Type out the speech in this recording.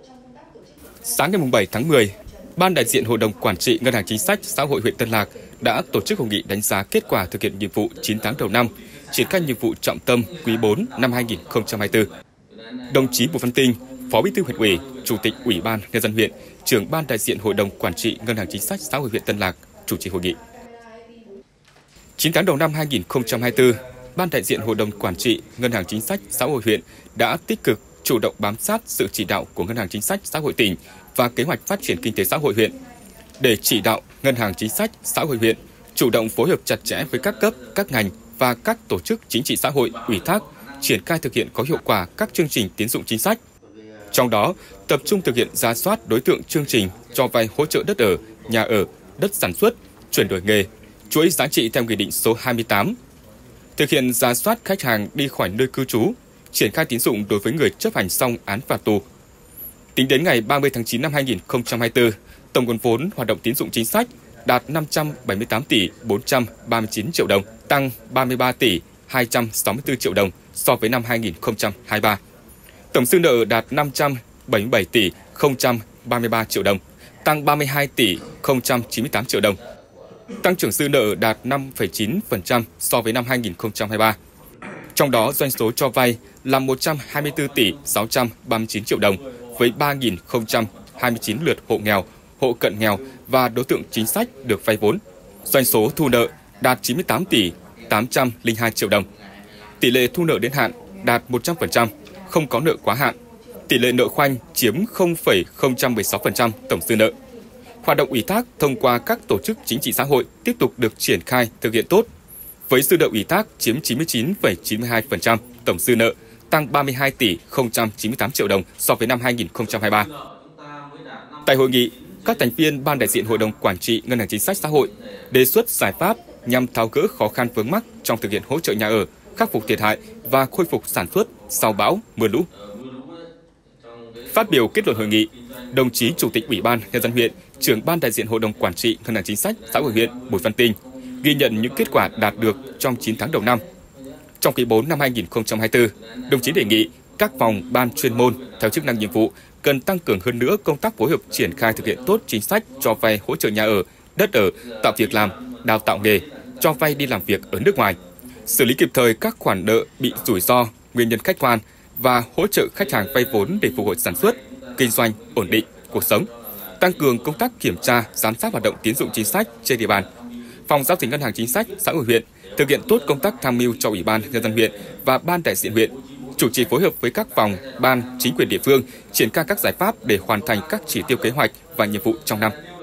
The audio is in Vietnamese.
Sáng ngày 7 tháng 10, Ban đại diện Hội đồng Quản trị Ngân hàng Chính sách Xã hội huyện Tân Lạc đã tổ chức hội nghị đánh giá kết quả thực hiện nhiệm vụ 9 tháng đầu năm, triển khai nhiệm vụ trọng tâm quý 4 năm 2024. Đồng chí Bùi Văn Tinh, Phó Bí thư Huyện ủy, Chủ tịch Ủy ban Nhân dân huyện, trưởng Ban đại diện Hội đồng Quản trị Ngân hàng Chính sách Xã hội huyện Tân Lạc chủ trì hội nghị. 9 tháng đầu năm 2024, Ban đại diện Hội đồng Quản trị Ngân hàng Chính sách Xã hội huyện đã tích cực chủ động bám sát sự chỉ đạo của Ngân hàng Chính sách Xã hội tỉnh và kế hoạch phát triển kinh tế xã hội huyện. Để chỉ đạo Ngân hàng Chính sách Xã hội huyện chủ động phối hợp chặt chẽ với các cấp, các ngành và các tổ chức chính trị xã hội ủy thác, triển khai thực hiện có hiệu quả các chương trình tín dụng chính sách. Trong đó, tập trung thực hiện rà soát đối tượng chương trình cho vay hỗ trợ đất ở, nhà ở, đất sản xuất, chuyển đổi nghề, chuỗi giá trị theo Nghị định số 28. Thực hiện rà soát khách hàng đi khỏi nơi cư trú, triển khai tín dụng đối với người chấp hành xong án phạt tù. Tính đến ngày 30 tháng 9 năm 2024, tổng nguồn vốn hoạt động tín dụng chính sách đạt 578 tỷ 439 triệu đồng, tăng 33 tỷ 264 triệu đồng so với năm 2023. Tổng dư nợ đạt 577 tỷ 033 triệu đồng, tăng 32 tỷ 098 triệu đồng. Tăng trưởng dư nợ đạt 5,9% so với năm 2023. Trong đó, doanh số cho vay là 124 tỷ 639 triệu đồng với 3.029 lượt hộ nghèo, hộ cận nghèo và đối tượng chính sách được vay vốn. Doanh số thu nợ đạt 98 tỷ 802 triệu đồng. Tỷ lệ thu nợ đến hạn đạt 100%, không có nợ quá hạn. Tỷ lệ nợ khoanh chiếm 0,016% tổng dư nợ. Hoạt động ủy thác thông qua các tổ chức chính trị xã hội tiếp tục được triển khai thực hiện tốt, với dư nợ ủy thác chiếm 99,92% tổng dư nợ, tăng 32 tỷ 098 triệu đồng so với năm 2023. Tại hội nghị, các thành viên Ban đại diện Hội đồng Quản trị Ngân hàng Chính sách Xã hội đề xuất giải pháp nhằm tháo gỡ khó khăn vướng mắc trong thực hiện hỗ trợ nhà ở, khắc phục thiệt hại và khôi phục sản xuất sau bão, mưa lũ. Phát biểu kết luận hội nghị, đồng chí Chủ tịch Ủy ban Nhân dân huyện, trưởng Ban đại diện Hội đồng Quản trị Ngân hàng Chính sách Xã hội huyện Bùi Văn Tinh ghi nhận những kết quả đạt được trong 9 tháng đầu năm. Trong quý 4 năm 2024, đồng chí đề nghị các phòng ban chuyên môn theo chức năng nhiệm vụ cần tăng cường hơn nữa công tác phối hợp triển khai thực hiện tốt chính sách cho vay hỗ trợ nhà ở, đất ở, tạo việc làm, đào tạo nghề, cho vay đi làm việc ở nước ngoài, xử lý kịp thời các khoản nợ bị rủi ro, nguyên nhân khách quan và hỗ trợ khách hàng vay vốn để phục hồi sản xuất, kinh doanh, ổn định cuộc sống, tăng cường công tác kiểm tra, giám sát hoạt động tín dụng chính sách trên địa bàn. Phòng giao dịch Ngân hàng Chính sách Xã hội huyện thực hiện tốt công tác tham mưu cho Ủy ban Nhân dân huyện và Ban đại diện huyện, chủ trì phối hợp với các phòng, ban, chính quyền địa phương triển khai các giải pháp để hoàn thành các chỉ tiêu kế hoạch và nhiệm vụ trong năm.